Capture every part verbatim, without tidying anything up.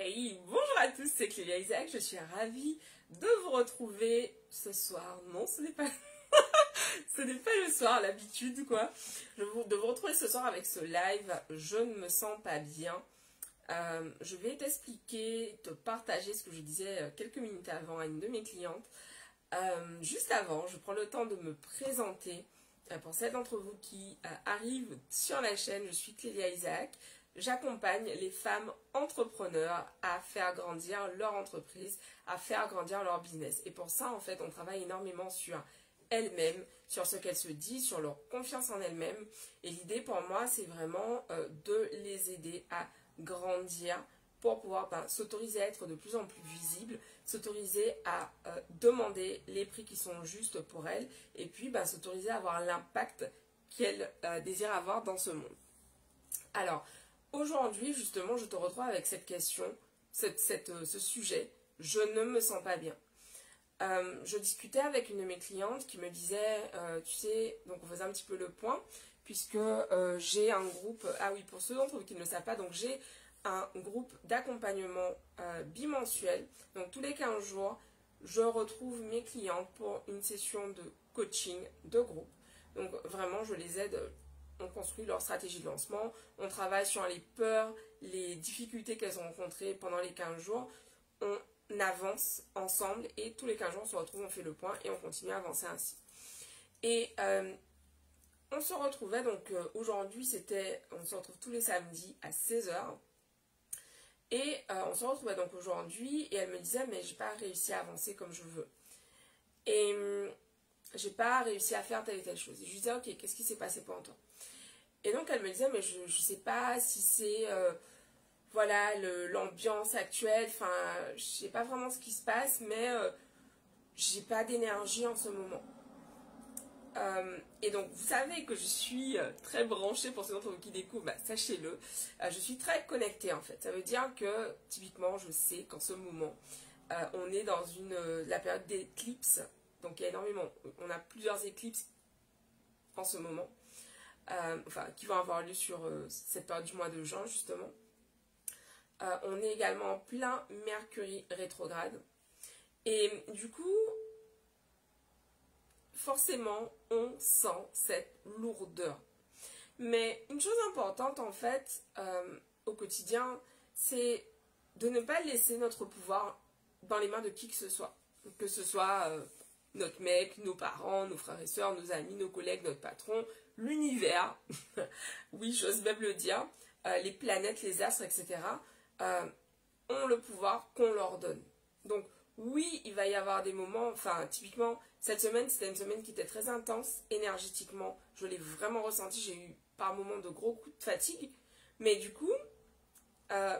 Hey, bonjour à tous, c'est Clélia Isaac, je suis ravie de vous retrouver ce soir. Non, ce n'est pas... ce n'est pas le soir, l'habitude quoi. Je vous... De vous retrouver ce soir avec ce live, je ne me sens pas bien. Euh, je vais t'expliquer, te partager ce que je disais quelques minutes avant à une de mes clientes. Euh, juste avant, je prends le temps de me présenter. Euh, pour celles d'entre vous qui euh, arrivent sur la chaîne, je suis Clélia Isaac. J'accompagne les femmes entrepreneurs à faire grandir leur entreprise, à faire grandir leur business. Et pour ça, en fait, on travaille énormément sur elles-mêmes, sur ce qu'elles se disent, sur leur confiance en elles-mêmes. Et l'idée pour moi, c'est vraiment euh, de les aider à grandir pour pouvoir ben, s'autoriser à être de plus en plus visibles, s'autoriser à euh, demander les prix qui sont justes pour elles, et puis ben, s'autoriser à avoir l'impact qu'elles euh, désirent avoir dans ce monde. Alors, aujourd'hui, justement, je te retrouve avec cette question, cette, cette, euh, ce sujet, je ne me sens pas bien. Euh, je discutais avec une de mes clientes qui me disait, euh, tu sais, donc on faisait un petit peu le point, puisque euh, j'ai un groupe, ah oui, pour ceux d'entre vous qui ne le savent pas, donc j'ai un groupe d'accompagnement euh, bimensuel, donc tous les quinze jours, je retrouve mes clientes pour une session de coaching de groupe. Donc vraiment, je les aide. On construit leur stratégie de lancement, on travaille sur les peurs, les difficultés qu'elles ont rencontrées pendant les quinze jours, on avance ensemble et tous les quinze jours on se retrouve, on fait le point et on continue à avancer ainsi. Et euh, on se retrouvait donc euh, aujourd'hui, c'était, on se retrouve tous les samedis à seize heures et euh, on se retrouvait donc aujourd'hui et elle me disait mais j'ai pas réussi à avancer comme je veux. Et euh, j'ai pas réussi à faire telle et telle chose. Et je lui disais ok, qu'est-ce qui s'est passé pendant toi? Et donc elle me disait mais je ne sais pas si c'est euh, voilà l'ambiance actuelle, enfin je sais pas vraiment ce qui se passe, mais euh, j'ai pas d'énergie en ce moment. Euh, et donc vous savez que je suis euh, très branchée, pour ceux d'entre vous qui découvrent, bah, sachez-le, euh, je suis très connectée en fait. Ça veut dire que typiquement je sais qu'en ce moment euh, on est dans une euh, la période d'éclipse, donc il y a énormément, on a plusieurs éclipses en ce moment. Euh, enfin, qui vont avoir lieu sur euh, cette période du mois de juin justement. Euh, on est également en plein Mercure rétrograde et du coup forcément on sent cette lourdeur. Mais une chose importante en fait euh, au quotidien, c'est de ne pas laisser notre pouvoir dans les mains de qui que ce soit, que ce soit euh, notre mec, nos parents, nos frères et sœurs, nos amis, nos collègues, notre patron, l'univers, oui, j'ose même le dire, euh, les planètes, les astres, et cetera, euh, ont le pouvoir qu'on leur donne. Donc, oui, il va y avoir des moments, enfin, typiquement, cette semaine, c'était une semaine qui était très intense, énergétiquement, je l'ai vraiment ressenti, j'ai eu par moments de gros coups de fatigue, mais du coup, euh,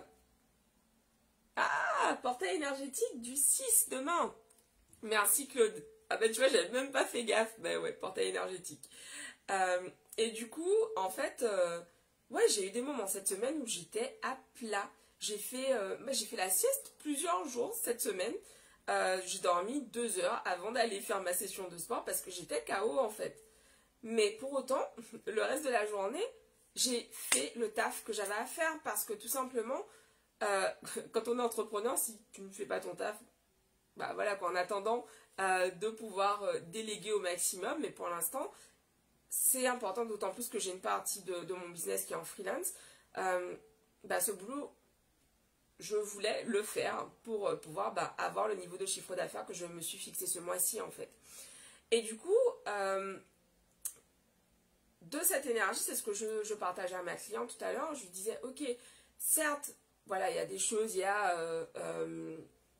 ah, portail énergétique du six demain. Merci Claude. Ah ben tu vois, j'avais même pas fait gaffe, ben ouais, portail énergétique. Euh, et du coup, en fait, euh, ouais, j'ai eu des moments cette semaine où j'étais à plat. J'ai fait, euh, j'ai fait la sieste plusieurs jours cette semaine. Euh, j'ai dormi deux heures avant d'aller faire ma session de sport parce que j'étais K O en fait. Mais pour autant, le reste de la journée, j'ai fait le taf que j'avais à faire parce que tout simplement, euh, quand on est entrepreneur, si tu ne fais pas ton taf, bah voilà quoi, en attendant euh, de pouvoir euh, déléguer au maximum, mais pour l'instant, c'est important, d'autant plus que j'ai une partie de, de mon business qui est en freelance. Euh, bah, ce boulot, je voulais le faire pour euh, pouvoir bah, avoir le niveau de chiffre d'affaires que je me suis fixé ce mois-ci en fait. Et du coup, euh, de cette énergie, c'est ce que je, je partageais à ma cliente tout à l'heure. Je lui disais, ok, certes, voilà, il y a des choses, il y a euh, euh,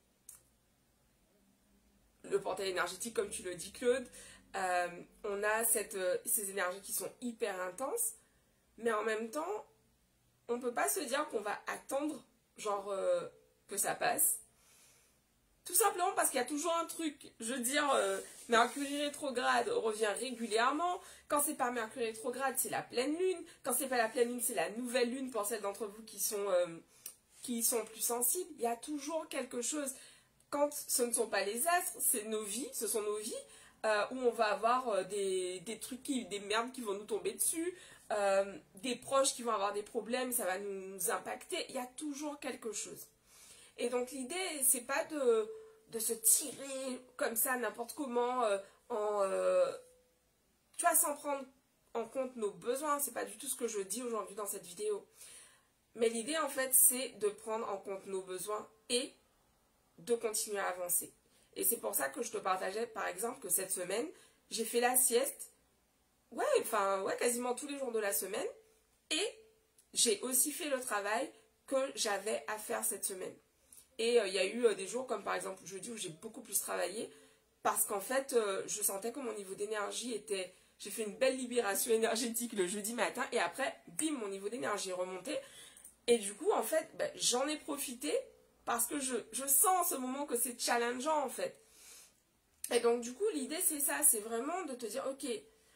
le portail énergétique, comme tu le dis Claude. Euh, on a cette, euh, ces énergies qui sont hyper intenses, mais en même temps, on ne peut pas se dire qu'on va attendre genre euh, que ça passe. Tout simplement parce qu'il y a toujours un truc. Je veux dire, euh, Mercure rétrograde revient régulièrement. Quand c'est pas Mercure rétrograde, c'est la pleine lune. Quand c'est pas la pleine lune, c'est la nouvelle lune pour celles d'entre vous qui sont, euh, qui sont plus sensibles. Il y a toujours quelque chose. Quand ce ne sont pas les astres, c'est nos vies, ce sont nos vies. Euh, où on va avoir euh, des, des trucs, qui, des merdes qui vont nous tomber dessus, euh, des proches qui vont avoir des problèmes, ça va nous impacter, il y a toujours quelque chose. Et donc l'idée, c'est pas de, de se tirer comme ça n'importe comment, euh, en, euh, tu vois, sans prendre en compte nos besoins. C'est pas du tout ce que je dis aujourd'hui dans cette vidéo. Mais l'idée, en fait, c'est de prendre en compte nos besoins et de continuer à avancer. Et c'est pour ça que je te partageais, par exemple, que cette semaine, j'ai fait la sieste, ouais, enfin, ouais, quasiment tous les jours de la semaine, et j'ai aussi fait le travail que j'avais à faire cette semaine. Et euh, il y a eu euh, des jours, comme par exemple jeudi, où j'ai beaucoup plus travaillé, parce qu'en fait, euh, je sentais que mon niveau d'énergie était... J'ai fait une belle libération énergétique le jeudi matin, et après, bim, mon niveau d'énergie est remonté. Et du coup, en fait, ben, j'en ai profité parce que je, je sens en ce moment que c'est challengeant, en fait. Et donc, du coup, l'idée, c'est ça. C'est vraiment de te dire, ok,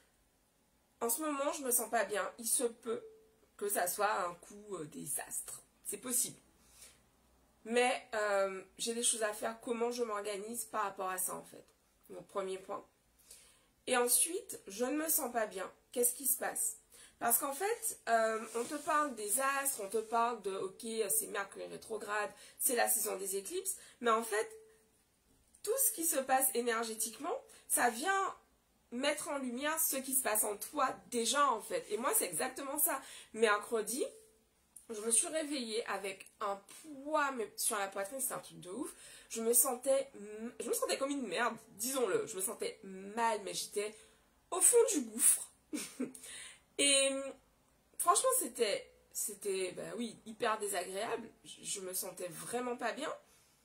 en ce moment, je me sens pas bien. Il se peut que ça soit un coup euh, désastre. C'est possible. Mais euh, j'ai des choses à faire. Comment je m'organise par rapport à ça, en fait. Mon premier point. Et ensuite, je ne me sens pas bien. Qu'est-ce qui se passe ? Parce qu'en fait, euh, on te parle des astres, on te parle de, ok, c'est Mercure rétrograde, c'est la saison des éclipses, mais en fait, tout ce qui se passe énergétiquement, ça vient mettre en lumière ce qui se passe en toi déjà, en fait. Et moi, c'est exactement ça. Mercredi, je me suis réveillée avec un poids mais sur la poitrine, c'est un truc de ouf. Je me sentais, je me sentais comme une merde, disons-le. Je me sentais mal, mais j'étais au fond du gouffre. Et franchement, c'était, c'était, bah oui, hyper désagréable. Je, je me sentais vraiment pas bien.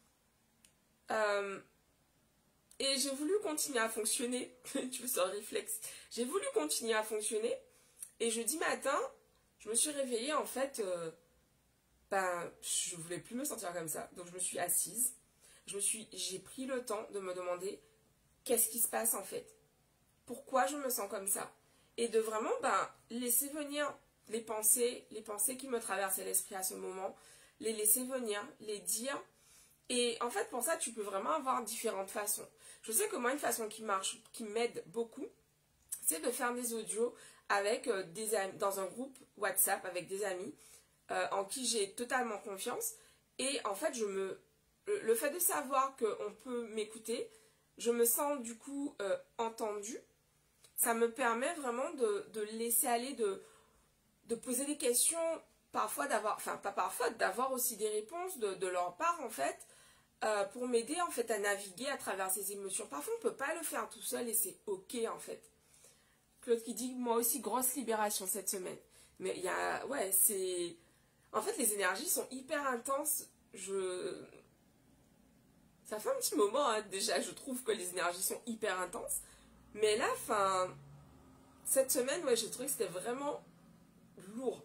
Euh, et j'ai voulu continuer à fonctionner. Tu veux ce réflexe. J'ai voulu continuer à fonctionner. Et jeudi matin, je me suis réveillée, en fait, euh, ben, je voulais plus me sentir comme ça. Donc je me suis assise. Je me suis, j'ai pris le temps de me demander qu'est-ce qui se passe, en fait. Pourquoi je me sens comme ça? Et de vraiment ben, laisser venir les pensées, les pensées qui me traversaient l'esprit à ce moment, les laisser venir, les dire. Et en fait, pour ça, tu peux vraiment avoir différentes façons. Je sais que moi, une façon qui marche, qui m'aide beaucoup, c'est de faire des audios avec euh, des amis, dans un groupe WhatsApp avec des amis euh, en qui j'ai totalement confiance. Et en fait, je me, le, le fait de savoir qu'on peut m'écouter, je me sens du coup euh, entendue. Ça me permet vraiment de, de laisser aller, de, de poser des questions, parfois d'avoir, enfin pas parfois, d'avoir aussi des réponses de, de leur part en fait, euh, pour m'aider en fait à naviguer à travers ces émotions. Parfois on ne peut pas le faire tout seul et c'est ok en fait. Claude qui dit, moi aussi grosse libération cette semaine. Mais il y a, ouais c'est, en fait les énergies sont hyper intenses, je... Ça fait un petit moment hein, déjà, je trouve que les énergies sont hyper intenses. Mais là, enfin, cette semaine, ouais, j'ai trouvé que c'était vraiment lourd.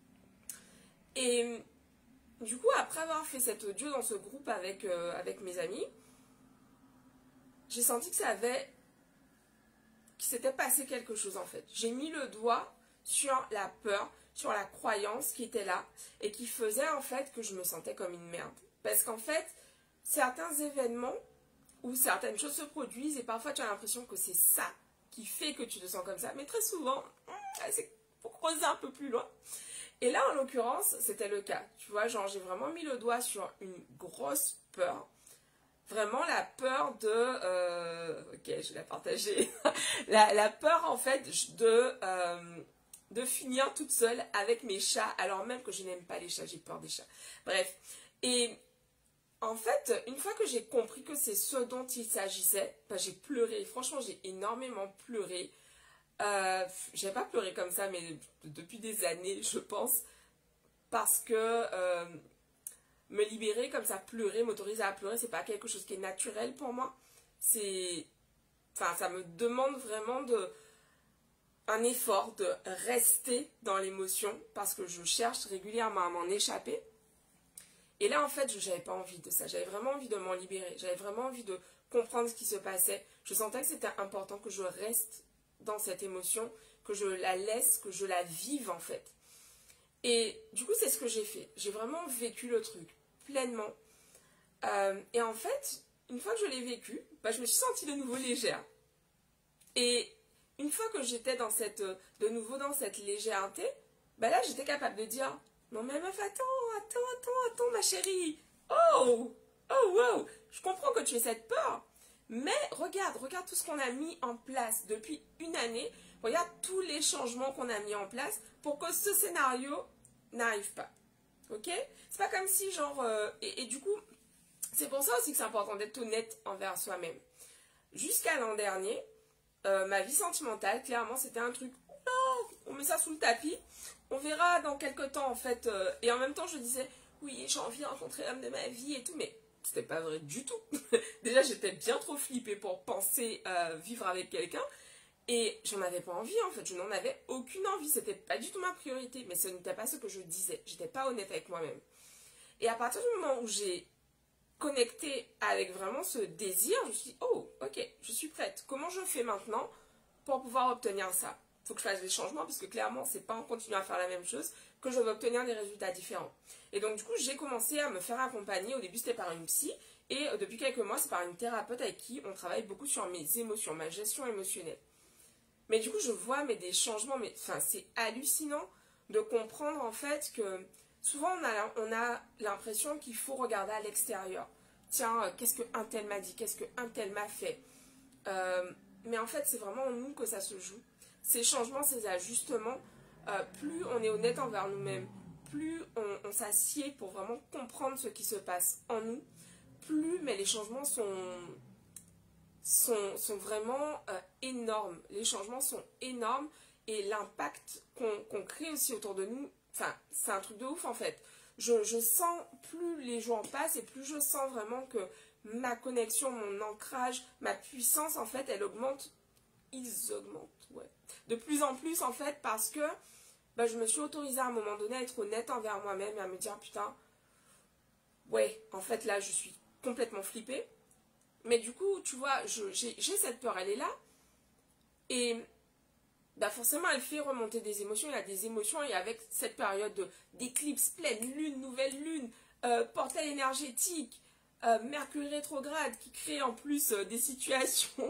Et du coup, après avoir fait cet audio dans ce groupe avec, euh, avec mes amis, j'ai senti que ça avait, qu'il s'était passé quelque chose en fait. J'ai mis le doigt sur la peur, sur la croyance qui était là et qui faisait en fait que je me sentais comme une merde. Parce qu'en fait, certains événements où certaines choses se produisent et parfois tu as l'impression que c'est ça qui fait que tu te sens comme ça. Mais très souvent, c'est pour creuser un peu plus loin. Et là, en l'occurrence, c'était le cas. Tu vois, genre, j'ai vraiment mis le doigt sur une grosse peur. Vraiment la peur de... Euh, ok, je vais la partager. la, la peur, en fait, de, euh, de finir toute seule avec mes chats, alors même que je n'aime pas les chats, j'ai peur des chats. Bref. Et... en fait, une fois que j'ai compris que c'est ce dont il s'agissait, ben j'ai pleuré. Franchement, j'ai énormément pleuré. Euh, j'ai pas pleuré comme ça, mais depuis des années, je pense. Parce que euh, me libérer comme ça, pleurer, m'autoriser à pleurer, c'est pas quelque chose qui est naturel pour moi. C'est... Enfin, ça me demande vraiment de... un effort de rester dans l'émotion. Parce que je cherche régulièrement à m'en échapper. Et là, en fait, je n'avais pas envie de ça. J'avais vraiment envie de m'en libérer. J'avais vraiment envie de comprendre ce qui se passait. Je sentais que c'était important que je reste dans cette émotion, que je la laisse, que je la vive, en fait. Et du coup, c'est ce que j'ai fait. J'ai vraiment vécu le truc pleinement. Euh, et en fait, une fois que je l'ai vécu, bah, je me suis sentie de nouveau légère. Et une fois que j'étais dans cette, de nouveau dans cette légèreté, bah là, j'étais capable de dire... non mais meuf, attends, attends, attends, attends ma chérie. oh, oh, wow, je comprends que tu aies cette peur. Mais regarde, regarde tout ce qu'on a mis en place depuis une année. Regarde tous les changements qu'on a mis en place pour que ce scénario n'arrive pas. Ok? C'est pas comme si genre... Euh, et, et du coup, c'est pour ça aussi que c'est important d'être honnête envers soi-même. Jusqu'à l'an dernier, euh, ma vie sentimentale, clairement, c'était un truc... Non, on met ça sous le tapis. On verra dans quelques temps, en fait. Euh, et en même temps, je disais, oui, j'ai envie de rencontrer l'homme de ma vie et tout, mais... C'était pas vrai du tout. Déjà, j'étais bien trop flippée pour penser euh, vivre avec quelqu'un. Et j'en avais pas envie, en fait. Je n'en avais aucune envie. C'était pas du tout ma priorité. Mais ce n'était pas ce que je disais. J'étais pas honnête avec moi-même. Et à partir du moment où j'ai connecté avec vraiment ce désir, je me suis dit, oh, ok, je suis prête. Comment je fais maintenant pour pouvoir obtenir ça? Il faut que je fasse des changements parce que clairement, c'est pas en continuant à faire la même chose que je vais obtenir des résultats différents. Et donc, du coup, j'ai commencé à me faire accompagner. Au début, c'était par une psy. Et euh, depuis quelques mois, c'est par une thérapeute avec qui on travaille beaucoup sur mes émotions, ma gestion émotionnelle. Mais du coup, je vois mais des changements. Mais enfin, c'est hallucinant de comprendre en fait que souvent, on a, on a l'impression qu'il faut regarder à l'extérieur. Tiens, euh, qu'est-ce qu'un tel m'a dit? Qu'est-ce qu'un tel m'a fait? euh, Mais en fait, c'est vraiment en nous que ça se joue. Ces changements, ces ajustements, euh, plus on est honnête envers nous-mêmes, plus on, on s'assied pour vraiment comprendre ce qui se passe en nous, plus mais les changements sont, sont, sont vraiment euh, énormes. Les changements sont énormes et l'impact qu'on qu'on crée aussi autour de nous, enfin, c'est un truc de ouf en fait. Je, je sens, plus les jours passent et plus je sens vraiment que ma connexion, mon ancrage, ma puissance en fait, elle augmente. Ils augmentent, ouais. De plus en plus en fait parce que bah, je me suis autorisée à un moment donné à être honnête envers moi-même et à me dire putain, ouais, en fait là je suis complètement flippée. Mais du coup, tu vois, j'ai cette peur, elle est là. Et bah forcément, elle fait remonter des émotions. Il y a des émotions et avec cette période d'éclipse, pleine lune, nouvelle lune, euh, portail énergétique, euh, Mercure rétrograde qui crée en plus euh, des situations...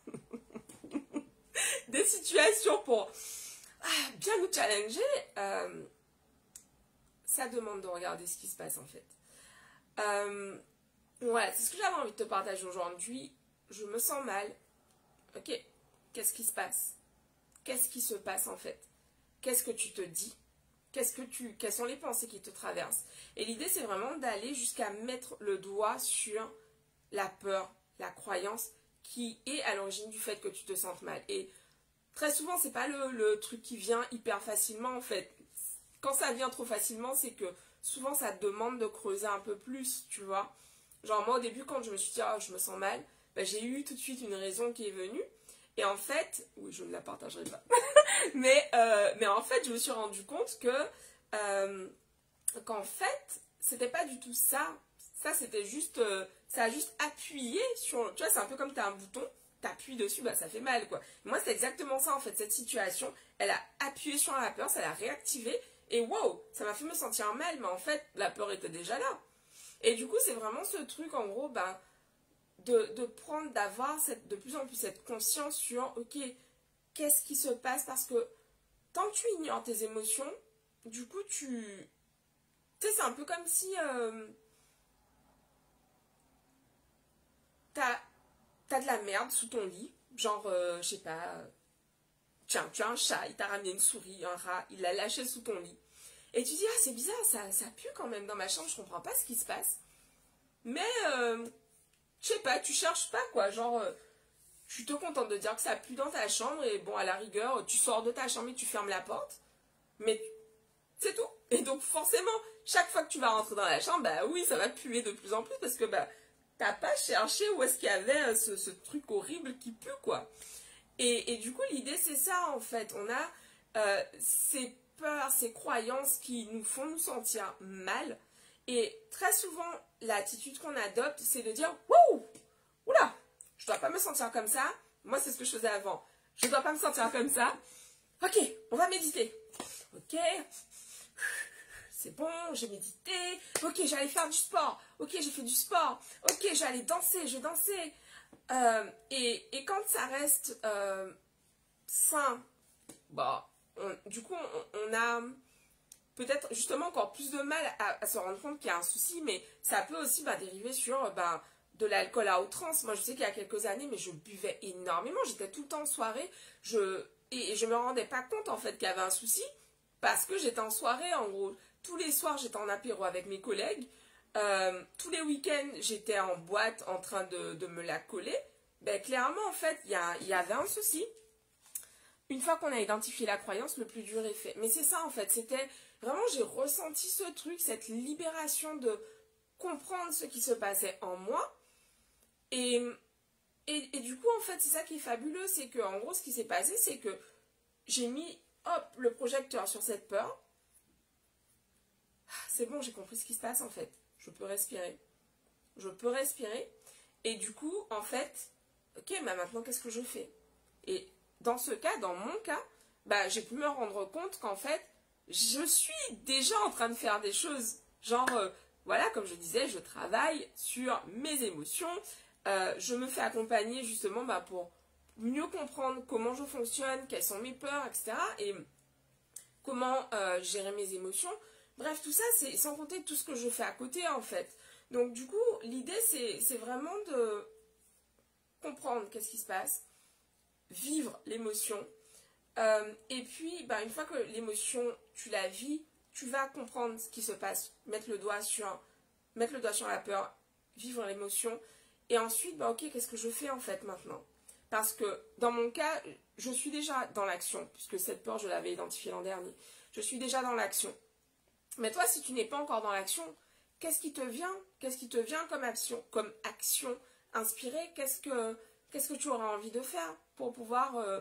des situations pour ah, bien nous challenger, euh, ça demande de regarder ce qui se passe en fait. Euh, voilà, c'est ce que j'avais envie de te partager aujourd'hui. Je me sens mal. Ok, qu'est-ce qui se passe? Qu'est-ce qui se passe en fait? Qu'est-ce que tu te dis? Qu'est-ce que tu, quelles sont les pensées qui te traversent? Et l'idée, c'est vraiment d'aller jusqu'à mettre le doigt sur la peur, la croyance qui est à l'origine du fait que tu te sentes mal. Et très souvent, c'est pas le, le truc qui vient hyper facilement en fait. Quand ça vient trop facilement, c'est que souvent ça te demande de creuser un peu plus, tu vois. Genre moi au début, quand je me suis dit oh, je me sens mal, ben, j'ai eu tout de suite une raison qui est venue. Et en fait, oui, je ne la partagerai pas. mais, euh, mais en fait, je me suis rendu compte que euh, qu'en fait, c'était pas du tout ça. Ça, c'était juste, euh, ça a juste appuyé sur, tu vois, c'est un peu comme tu as un bouton, tu appuies dessus, bah ça fait mal, quoi. Moi, c'est exactement ça, en fait, cette situation, elle a appuyé sur la peur, ça l'a réactivée, et wow, ça m'a fait me sentir mal, mais en fait, la peur était déjà là. Et du coup, c'est vraiment ce truc, en gros, bah, de, de prendre, d'avoir de plus en plus cette conscience sur, ok, qu'est-ce qui se passe, parce que tant que tu ignores tes émotions, du coup, tu... Tu sais, c'est un peu comme si... Euh, T'as as de la merde sous ton lit, genre, euh, je sais pas, euh, tiens, tu as un chat, il t'a ramené une souris, un rat, il l'a lâché sous ton lit. Et tu dis, ah c'est bizarre, ça, ça pue quand même dans ma chambre, je comprends pas ce qui se passe. Mais, euh, je sais pas, tu cherches pas quoi, genre, euh, tu te contentes de dire que ça pue dans ta chambre et bon, à la rigueur, tu sors de ta chambre et tu fermes la porte. Mais c'est tout. Et donc forcément, chaque fois que tu vas rentrer dans la chambre, bah oui, ça va puer de plus en plus parce que bah... T'as pas cherché où est-ce qu'il y avait ce, ce truc horrible qui pue, quoi. Et, et du coup, l'idée, c'est ça, en fait. On a euh, ces peurs, ces croyances qui nous font nous sentir mal. Et très souvent, l'attitude qu'on adopte, c'est de dire « Wouh! Oula! Je dois pas me sentir comme ça. » Moi, c'est ce que je faisais avant. Je dois pas me sentir comme ça. Ok, on va méditer. Ok. C'est bon, j'ai médité, ok, j'allais faire du sport, ok, j'ai fait du sport, ok, j'allais danser, je dansais. Euh, et, et quand ça reste euh, sain, bah, on, du coup, on, on a peut-être justement encore plus de mal à, à se rendre compte qu'il y a un souci, mais ça peut aussi bah, dériver sur bah, de l'alcool à outrance. Moi je sais qu'il y a quelques années, mais je buvais énormément, j'étais tout le temps en soirée, je, et, et je me rendais pas compte en fait qu'il y avait un souci, parce que j'étais en soirée en gros. Tous les soirs j'étais en apéro avec mes collègues, euh, tous les week-ends j'étais en boîte en train de, de me la coller. Ben clairement en fait il y, y avait un souci. Une fois qu'on a identifié la croyance, le plus dur est fait. Mais c'est ça en fait, c'était vraiment, j'ai ressenti ce truc, cette libération de comprendre ce qui se passait en moi. Et, et, et du coup en fait c'est ça qui est fabuleux, c'est que en gros ce qui s'est passé c'est que j'ai mis hop le projecteur sur cette peur. C'est bon, j'ai compris ce qui se passe en fait. Je peux respirer. Je peux respirer. Et du coup en fait, ok, bah maintenant qu'est-ce que je fais? Et dans ce cas, dans mon cas, bah, j'ai pu me rendre compte qu'en fait, je suis déjà en train de faire des choses. Genre, euh, voilà, comme je disais, je travaille sur mes émotions. Euh, je me fais accompagner justement bah, pour mieux comprendre comment je fonctionne, quelles sont mes peurs, et cetera. Et comment euh, gérer mes émotions. Bref, tout ça, c'est sans compter tout ce que je fais à côté, en fait. Donc, du coup, l'idée, c'est vraiment de comprendre qu'est-ce qui se passe, vivre l'émotion, euh, et puis bah, une fois que l'émotion tu la vis, tu vas comprendre ce qui se passe, mettre le doigt sur mettre le doigt sur la peur, vivre l'émotion, et ensuite bah ok, qu'est-ce que je fais en fait maintenant? Parce que dans mon cas, je suis déjà dans l'action, puisque cette peur je l'avais identifiée l'an dernier, je suis déjà dans l'action. Mais toi, si tu n'es pas encore dans l'action, qu'est-ce qui te vient? Qu'est-ce qui te vient comme action, comme action inspirée? Qu'est-ce que Qu'est-ce que tu auras envie de faire pour pouvoir... Euh...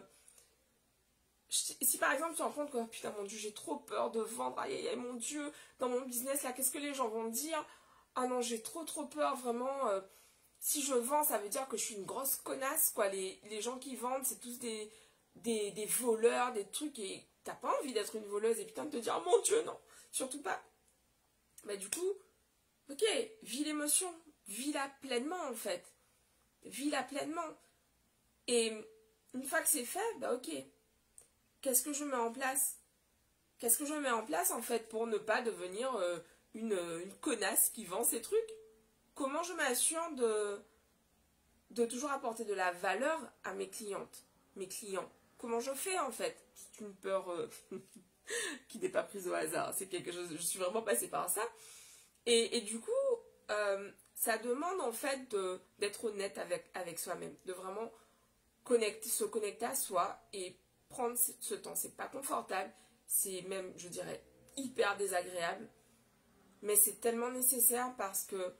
Si par exemple tu te rends compte que oh, putain mon dieu j'ai trop peur de vendre, aïe aïe aïe mon dieu, dans mon business là, qu'est-ce que les gens vont dire? Ah non, j'ai trop trop peur vraiment, euh, si je vends ça veut dire que je suis une grosse connasse quoi, les, les gens qui vendent c'est tous des, des, des voleurs, des trucs, et t'as pas envie d'être une voleuse et putain de te dire oh, mon dieu non, surtout pas. Bah du coup, ok, vis l'émotion, vis-la pleinement en fait, vis-la pleinement. Et une fois que c'est fait, bah ok, qu'est-ce que je mets en place? Qu'est-ce que je mets en place en fait pour ne pas devenir euh, une, une connasse qui vend ces trucs? Comment je m'assure de, de toujours apporter de la valeur à mes clientes, mes clients? Comment je fais en fait? C'est une peur euh, qui n'est pas prise au hasard, c'est quelque chose, je suis vraiment passée par ça. Et, et du coup, euh, ça demande en fait d'être honnête avec, avec soi-même, de vraiment connecter, se connecter à soi et prendre ce temps. C'est pas confortable, c'est même, je dirais, hyper désagréable, mais c'est tellement nécessaire parce que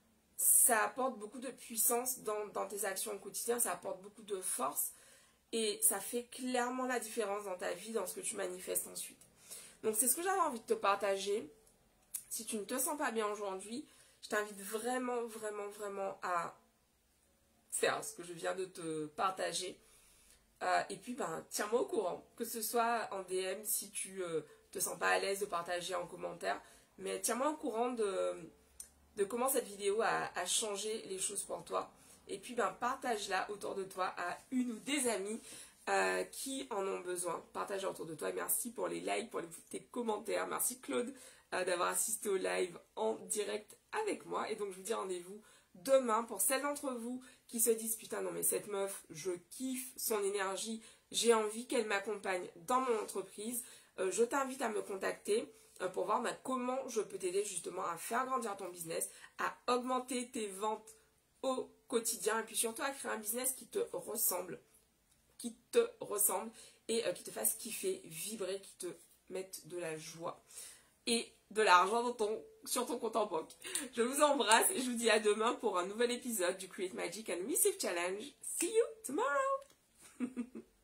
ça apporte beaucoup de puissance dans, dans tes actions au quotidien, ça apporte beaucoup de force et ça fait clairement la différence dans ta vie, dans ce que tu manifestes ensuite. Donc c'est ce que j'avais envie de te partager. Si tu ne te sens pas bien aujourd'hui, je t'invite vraiment, vraiment, vraiment à faire ce que je viens de te partager. Euh, et puis, ben, tiens-moi au courant, que ce soit en D M si tu euh, te sens pas à l'aise de partager en commentaire, mais tiens-moi au courant de, de comment cette vidéo a, a changé les choses pour toi. Et puis, ben, partage-la autour de toi à une ou des amis euh, qui en ont besoin. Partage-la autour de toi. Et merci pour les likes, pour les, tes commentaires. Merci Claude euh, d'avoir assisté au live en direct avec moi. Et donc, je vous dis rendez-vous demain pour celles d'entre vous qui se disent putain non mais cette meuf, je kiffe son énergie, j'ai envie qu'elle m'accompagne dans mon entreprise. Euh, je t'invite à me contacter euh, pour voir bah, comment je peux t'aider justement à faire grandir ton business, à augmenter tes ventes au quotidien et puis surtout à créer un business qui te ressemble, qui te ressemble et euh, qui te fasse kiffer, vibrer, qui te mette de la joie et de l'argent dans ton, sur ton compte en banque. Je vous embrasse et je vous dis à demain pour un nouvel épisode du Create Magic and Receive Challenge. See you tomorrow!